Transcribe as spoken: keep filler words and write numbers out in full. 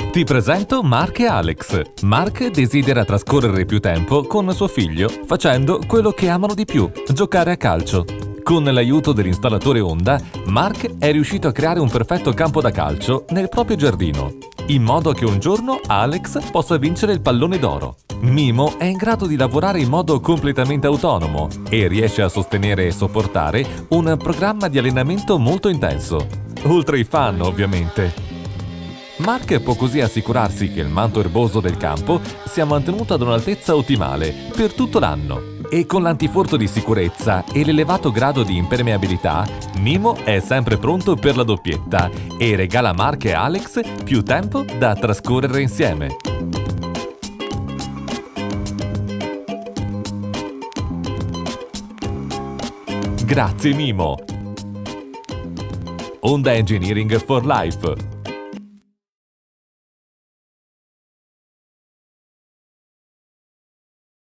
Ti presento Mark e Alex. Mark desidera trascorrere più tempo con suo figlio facendo quello che amano di più, giocare a calcio. Con l'aiuto dell'installatore Honda, Mark è riuscito a creare un perfetto campo da calcio nel proprio giardino, in modo che un giorno Alex possa vincere il pallone d'oro. Mimo è in grado di lavorare in modo completamente autonomo e riesce a sostenere e sopportare un programma di allenamento molto intenso, oltre ai fan ovviamente. Mark può così assicurarsi che il manto erboso del campo sia mantenuto ad un'altezza ottimale per tutto l'anno. E con l'antifurto di sicurezza e l'elevato grado di impermeabilità, Mimo è sempre pronto per la doppietta e regala a Mark e Alex più tempo da trascorrere insieme. Grazie Mimo! Honda Engineering for Life.